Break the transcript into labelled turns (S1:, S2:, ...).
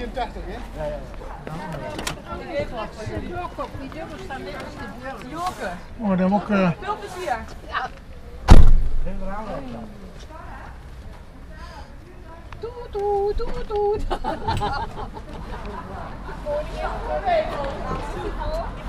S1: 83, hè? Ja.
S2: Ik weet wat van jullie. Die dubbels staan net als de Joke.
S3: Oh, dan ook...
S2: Veel plezier. Ja. Toet, toet, toet, toet.